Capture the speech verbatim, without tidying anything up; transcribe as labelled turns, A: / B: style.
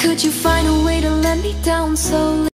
A: Could you find a way to let me down slowly?